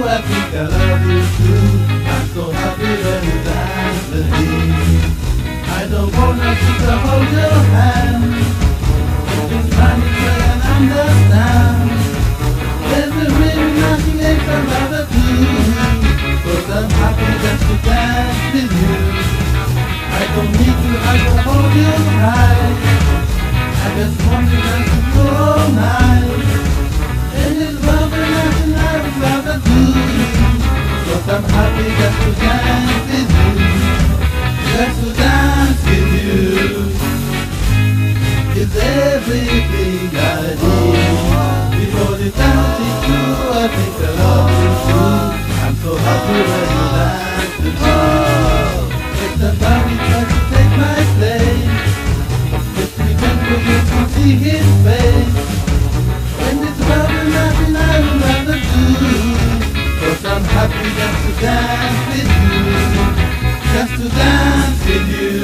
I think I love you too. I'm so happy when you dance with me. I don't wanna just to hold your hand. It's funny try and understand. There's really nothing extra about the two. Cause I'm happy just to dance with you. I don't need to hug or hold you tight. I just want to dance with you all night. And it's love and nothing I would rather do. Cause I'm happy just to dance with you. Just to dance with you. It's everything I need. Before the dance is through, I think I love you too. I'm so happy when you dance with me. If somebody tries to take my place, just pretend for you to see his face. When it's love and nothing I would rather do. Cause I'm happy just to dance with you. Just to dance with you.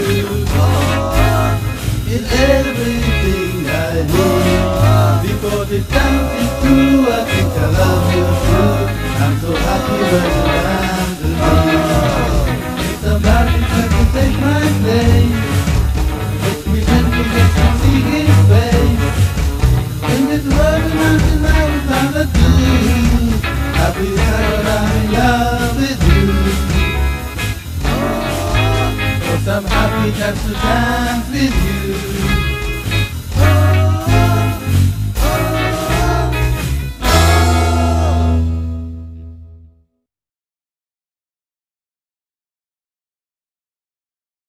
It's everything I need. Before the dance is through, I think I love you too. I'm so happy when you dance with me. If somebody tries to take my place, let me gently just to see his face. In this world and nothing I would rather do. Happy that I'm in love with you. Cause I'm happy just to dance with you.